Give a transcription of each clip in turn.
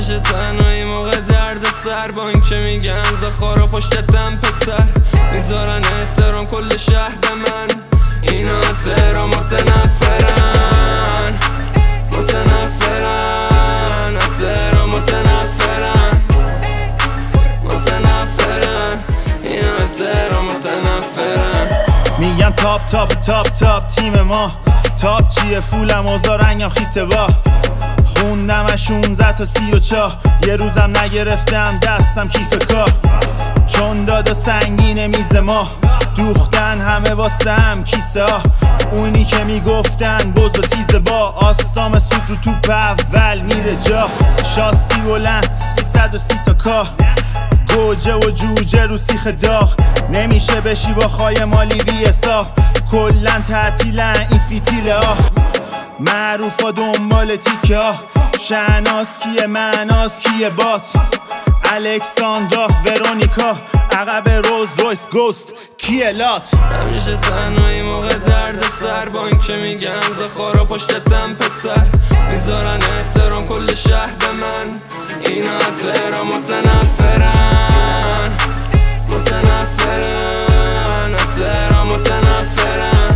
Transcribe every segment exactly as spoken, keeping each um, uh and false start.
همیشه تنهایی موقع درد سر، با این که میگن زخارا پشتتم پسر، میذارن احترام کل شهر به من. اینا تهران متنفرن متنفرن تهران متنفرن متنفرن اینا تهران متنفرن. میگن تاپ تاپ تاپ تاپ تیم ما، تاپ چیه فولم اوزا رنگم خیته با، خوندم شونزده تا سی و چاه، یه روزم نگرفتم دستم کیف کار، چون دادا سنگین میز ما، دوختن همه واسم کیسه ها، اونی که میگفتن بز و تیزه با، آستام سود رو توپ اول میره جا، شاسی بلند سیصد و سی تا کاه، گوجه و جوجه رو سیخ داغ، نمیشه بشی با خای مالی بی حساب، کلن تعطیلن این فیتیله ها، معروفا دنبال تیکه ها، شهناز کیه معناز کیه بات، الکساندرا ورونیکا، عقب روز رویس گوست کیه لات. همیشه تنهایی موقع درد سر، با این که میگن زخارا پشتتم پسر، میذارن احترام کل شهر به من. اینا تهران متنفرن متنفرن تهران متنفرن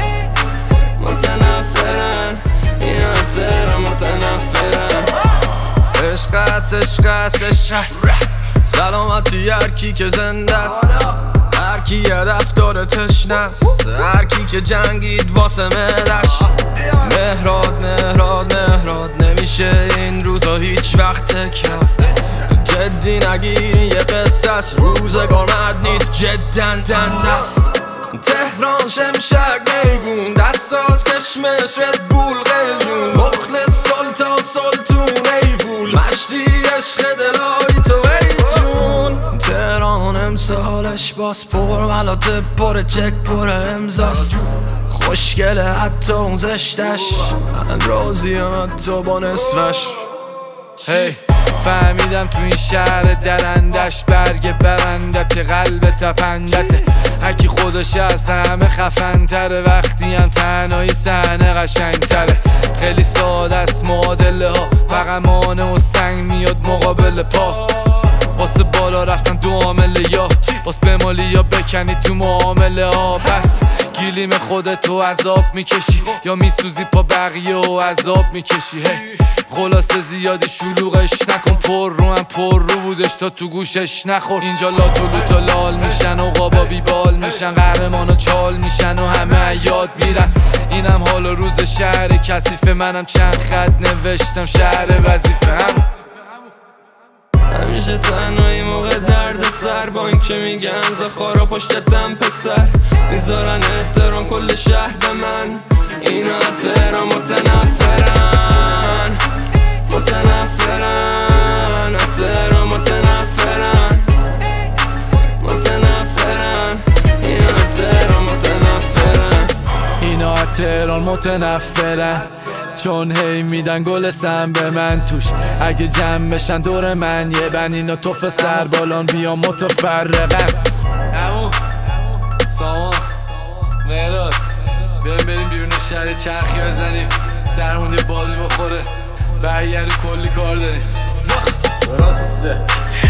متنفرن اینا تهران متنفرن. عشق است عشق است عشق است، سلامتی هرکی که زنده است، هرکی هدف داره تشنه است، هرکی که جنگید واسه ملش. مهراد مهراد مهراد نمیشه این روزا هیچ وقت تکرار، جدی نگیر یه قصه است، روزگار مرد نیست جدن دند است. تهران شمشک میگون، دستاز کشمش ردبول قلیون، مخلص سلطان سلطون ایفول، مشتی عشق دلایی تو ای جون. تهران امسالش باز پر ملاته پر چک پر امزاست، خوشگله حتی اون زشتش، من راضیم حتی با نصفش. هی فهمیدم تو این شهر درندش، برگ برندت قلب تپندته، هکی خودش از همه خفن تره، وقتی هم تنهایی صحنه قشنگ تره. خیلی ساده است معادله ها، فقط مانه و سنگ میاد مقابل پا، واسه بالا رفتن دو عامله، یا واسه بمالی یا بکنی تو معامله ها. پس گیلیم خودتو عذاب میکشی، یا میسوزی پا بقیه و عذاب میکشی. هی خلاصه زیادی شلوغش نکن، پر رو هم پر رو بودش تا تو گوشش نخور. اینجا لاتو لوتا لال میشن و قابا بیبال میشن، قهرمان و چال میشن و همه یاد میرن. اینم حال و روز شهر کثیف، منم چند خط نوشتم شهر وظیفه هم. همیشه تنهایی موقع درد سر، با این که میگن زخارا پشتتم پسر، میذارن احترام کل شهر به من. اینا تهران متنفرن متنفرن تهران متنفرن متنفرن اینا تهران متنفرن اینا تهران متنفرن، چون هی میدن گل سم به من توش، اگه جمع بشن دور من یه بند، اینا توف سر بالان بیا متفرقن. امو سامان مهراد بیایم بریم بیرون شهر چرخی بزنیم، سرمون یه بادی بخوره، برگرد کلی کار داریم.